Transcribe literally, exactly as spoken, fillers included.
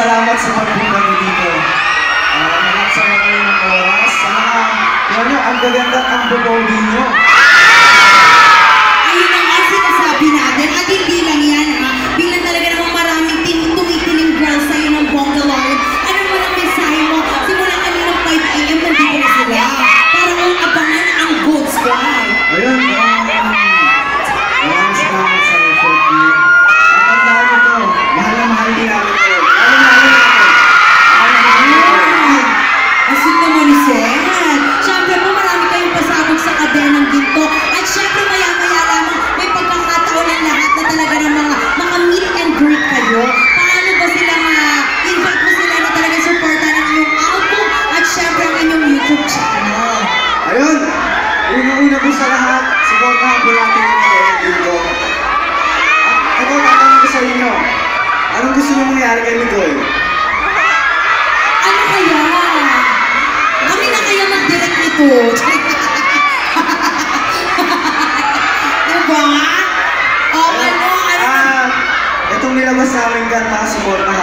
salamat sa pagpunta niyo dito. Uh, Nalaksama kayo ng oras. Sana, yun nyo, ang gaganda at ang bubogi nyo. Ayun ang nga sinasabi natin. At hindi lang yan, ha? Bilang talaga namang maraming tumitiling girls sa'yo ng Bongaloid. Ano mo ang mensahe mo? Simula kaninang five A M nandito na sila. Para kung abangan ang good squad. Ayun, um, maraming salamat sa effort niyo. At ang dahil ito, mahal na mahal din namin kayo. Mahal na mahal namin. Asin naman ni Seth. Siyempre po marami kayong pasabog sa kadenang ginto. At siyempre maya-maya lamang may pagkakataon ng lahat na talaga ng mga maka-meet and greet kayo. Paano ba sila ma-invite mo sila na talaga supportan ang inyong album at siyempre ang inyong YouTube channel? Ayun, una-una po sa lahat, supportahan po natin yung kadenang ginto. At ito, tatanong ko sa inyo, anong gusto nyo mangyari kay Mikoy? Ano kaya? Kami na kaya mag-direct nito. Diba? O ano? Ano? Ah, itong nilabas namin kanta, supportahan